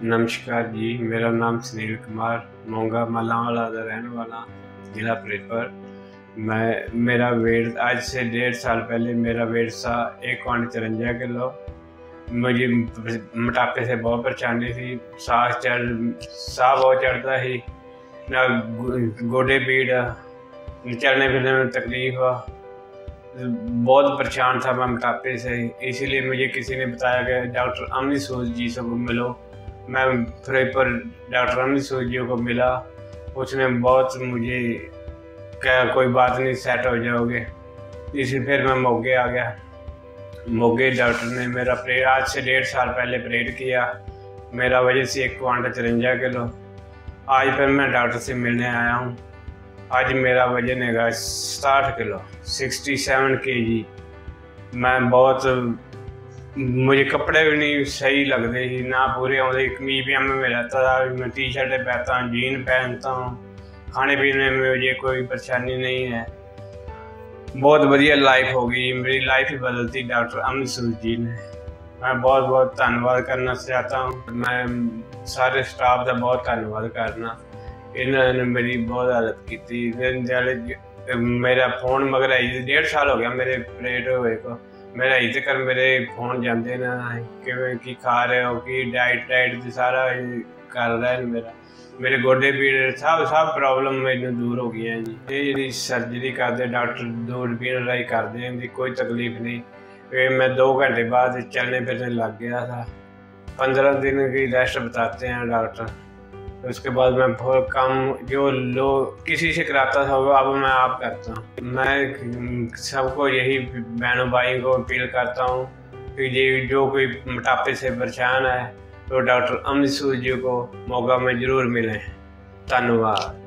नमस्कार जी, मेरा नाम सुनील कुमार मोंगा मलांवाला का रहने वाला, जिला फिरोजपुर। मेरा वेट आज से 1.5 साल पहले मेरा वेट था 1.53 किलो। मुझे मोटापे से बहुत परेशानी थी। साह बहुत चढ़ता ही, ना गोडे पीड़, चलने फिरने में तकलीफ। बहुत परेशान था मैं मोटापे से, इसीलिए मुझे किसी ने बताया कि डॉक्टर अमनी सूद जी से मिलो। मैं फिरोजपुर डॉक्टर अमनी सूद जी को मिला। उसने बहुत मुझे क्या कोई बात नहीं, सेट हो जाओगे। इसी फिर मैं मोगे आ गया। मोगे डॉक्टर ने मेरा परेड आज से 1.5 साल पहले परेड किया। मेरा वजन से 1.53 किलो। आज फिर मैं डॉक्टर से मिलने आया हूँ। आज मेरा वजन है 60 किलो, 67 kg। मैं बहुत मुझे कपड़े भी नहीं सही लगते ही, ना पूरे आते। कमीज पजामे में रहता था, मैं टी शर्टें पहनता हूँ, जीन पहनता हूँ। खाने पीने में मुझे कोई परेशानी नहीं है। बहुत बढ़िया लाइफ हो गई, मेरी लाइफ ही बदलती डॉक्टर अमनी सूद जी ने। मैं बहुत बहुत धन्यवाद करना चाहता हूँ। मैं सारे स्टाफ का बहुत धन्यवाद करना, इन्होंने मेरी बहुत हेल्प की। मेरा फोन मगर 1.5 साल हो गया मेरे परेड हुए को। मेरा अजे तक मेरे फोन जाते ना कि खा रहे हो कि डाइट सारा कर रहा है। मेरे गोडे पीड़ सब प्रॉब्लम मैनू दूर हो गई जी। ये सर्जरी करते डॉक्टर दूरबीन राही करते हैं, कोई तकलीफ नहीं। मैं 2 घंटे बाद चलने फिरने लग गया था। 15 दिन की रेस्ट बताते हैं डॉक्टर। उसके बाद मैं बहुत कम जो लोग किसी से कराता था वो अब मैं आप करता हूँ। मैं सबको यही बहनों भाई को अपील करता हूँ कि ये जो कोई मोटापे से परेशान है तो डॉक्टर अमनी सूद जी को मोगा में ज़रूर मिलें। धन्यवाद।